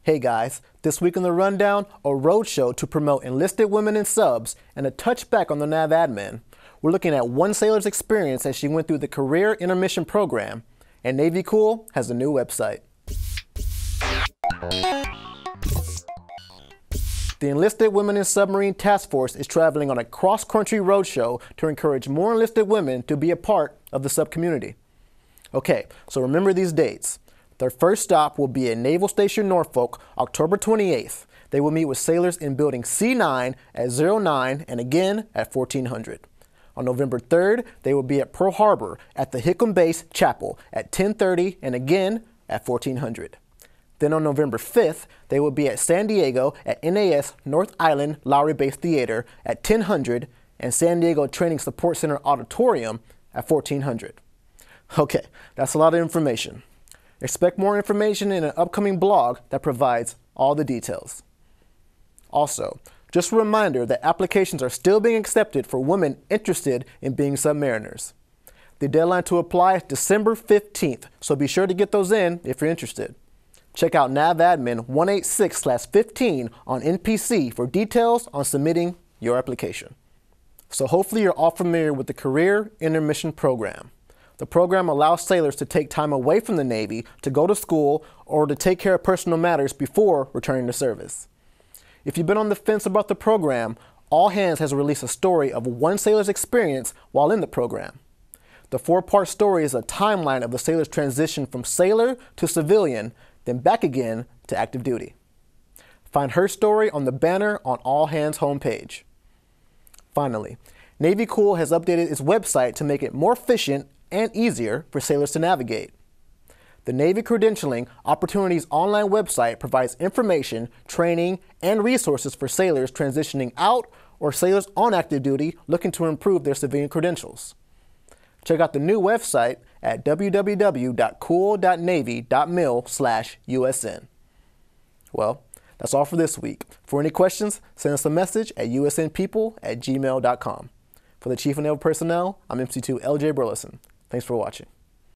Hey guys, this week on the Rundown, a roadshow to promote enlisted women in subs and a touch back on the NAV admin. We're looking at one sailor's experience as she went through the Career Intermission Program, and Navy Cool has a new website. The Enlisted Women in Submarine Task Force is traveling on a cross-country roadshow to encourage more enlisted women to be a part of the sub community. Okay, so remember these dates. Their first stop will be at Naval Station Norfolk, October 28th. They will meet with sailors in Building C9 at 09 and again at 1400. On November 3rd, they will be at Pearl Harbor at the Hickam Base Chapel at 10:30 and again at 1400. Then on November 5th, they will be at San Diego at NAS North Island Lowry Base Theater at 1000 and San Diego Training Support Center Auditorium at 1400. Okay, that's a lot of information. Expect more information in an upcoming blog that provides all the details. Also, just a reminder that applications are still being accepted for women interested in being submariners. The deadline to apply is December 15th, so be sure to get those in if you're interested. Check out NAVADMIN 186/15 on NPC for details on submitting your application. So hopefully you're all familiar with the Career Intermission Program. The program allows sailors to take time away from the Navy to go to school or to take care of personal matters before returning to service. If you've been on the fence about the program, All Hands has released a story of one sailor's experience while in the program. The 4-part story is a timeline of the sailor's transition from sailor to civilian, then back again to active duty. Find her story on the banner on All Hands' homepage. Finally, Navy Cool has updated its website to make it more efficient and easier for sailors to navigate. The Navy Credentialing Opportunities online website provides information, training, and resources for sailors transitioning out or sailors on active duty looking to improve their civilian credentials. Check out the new website at www.cool.navy.mil/USN. Well, that's all for this week. For any questions, send us a message at usnpeople@gmail.com. For the Chief of Naval Personnel, I'm MC2 LJ Burleson. Thanks for watching.